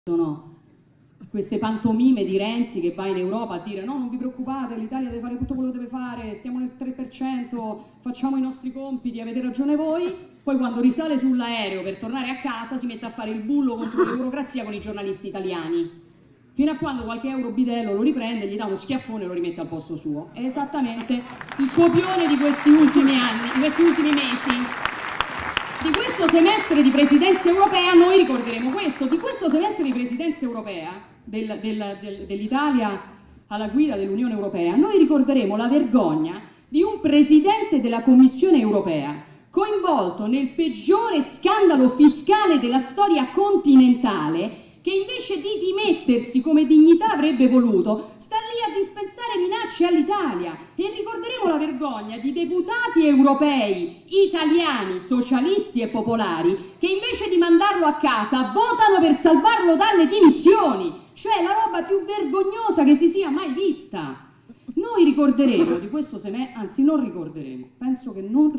sono queste pantomime di Renzi che va in Europa a dire no, non vi preoccupate, l'Italia deve fare tutto quello che deve fare, stiamo nel 3%, facciamo i nostri compiti, avete ragione voi, poi quando risale sull'aereo per tornare a casa si mette a fare il bullo contro l'eurocrazia con i giornalisti italiani, fino a quando qualche eurobidello lo riprende, gli dà uno schiaffone e lo rimette al posto suo. È esattamente il copione di questi ultimi anni, di questi ultimi mesi. Di questo semestre di presidenza europea noi ricorderemo questo, di questo semestre di presidenza europea dell'Italia alla guida dell'Unione Europea, noi ricorderemo la vergogna di un presidente della Commissione Europea coinvolto nel peggiore scandalo fiscale della storia continentale, che invece di dimettersi come dignità avrebbe voluto, sta lì a dispensare minacce all'Italia. E ricorderemo la vergogna di deputati europei italiani, socialisti e popolari, che invece di mandarlo a casa votano per salvarlo dalle dimissioni. Cioè la roba più vergognosa che si sia mai vista. Noi ricorderemo di questo semestre, anzi non ricorderemo, penso che non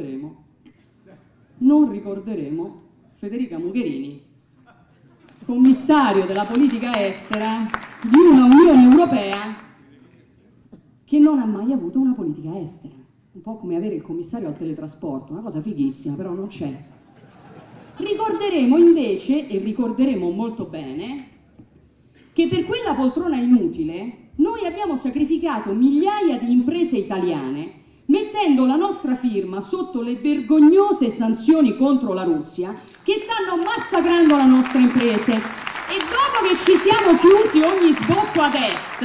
ricorderemo Federica Mogherini, commissario della politica estera di una Unione Europea che non ha mai avuto una politica estera. Un po' come avere il commissario al teletrasporto, una cosa fighissima, però non c'è. Ricorderemo invece, e ricorderemo molto bene, che per quella poltrona inutile noi abbiamo sacrificato migliaia di imprese italiane mettendo la nostra firma sotto le vergognose sanzioni contro la Russia che stanno massacrando le nostre imprese. E dopo che ci siamo chiusi ogni sbocco ad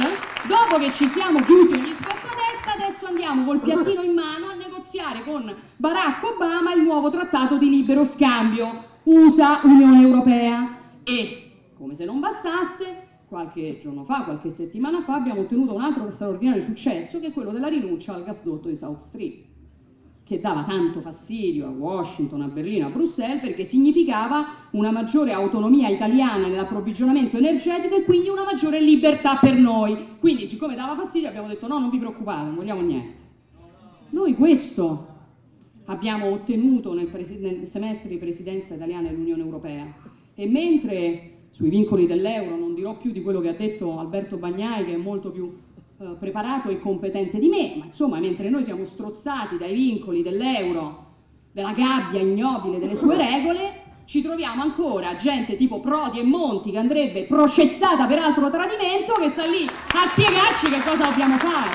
est, adesso andiamo col piattino in mano a negoziare con Barack Obama il nuovo trattato di libero scambio USA-Unione Europea. E, come se non bastasse, qualche giorno fa, qualche settimana fa, abbiamo ottenuto un altro straordinario successo, che è quello della rinuncia al gasdotto di South Stream, che dava tanto fastidio a Washington, a Berlino, a Bruxelles, perché significava una maggiore autonomia italiana nell'approvvigionamento energetico e quindi una maggiore libertà per noi. Quindi, siccome dava fastidio, abbiamo detto no, non vi preoccupate, non vogliamo niente. Noi questo abbiamo ottenuto nel semestre di presidenza italiana dell'Unione Europea. E mentre sui vincoli dell'euro non dirò più di quello che ha detto Alberto Bagnai, che è molto più preparato e competente di me, ma insomma mentre noi siamo strozzati dai vincoli dell'euro, della gabbia ignobile delle sue regole, ci troviamo ancora gente tipo Prodi e Monti, che andrebbe processata per altro tradimento, che sta lì a spiegarci che cosa dobbiamo fare.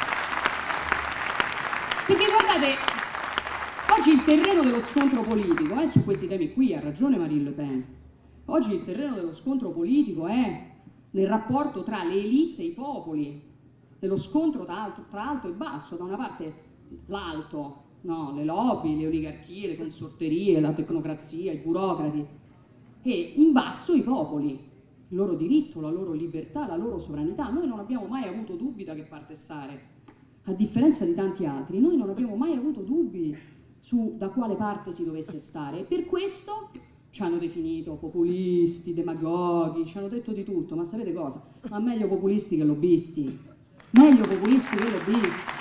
Perché guardate, oggi il terreno dello scontro politico è su questi temi qui, ha ragione Marine Le Pen. Oggi il terreno dello scontro politico è nel rapporto tra le elite e i popoli, dello scontro tra alto e basso. Da una parte l'alto, no, le lobby, le oligarchie, le consorterie, la tecnocrazia, i burocrati, e in basso i popoli, il loro diritto, la loro libertà, la loro sovranità. Noi non abbiamo mai avuto dubbi da che parte stare, a differenza di tanti altri. Noi non abbiamo mai avuto dubbi su da quale parte si dovesse stare, e per questo ci hanno definito populisti, demagoghi, ci hanno detto di tutto, ma sapete cosa? Ma meglio populisti che lobbisti, meglio populisti che lobbisti.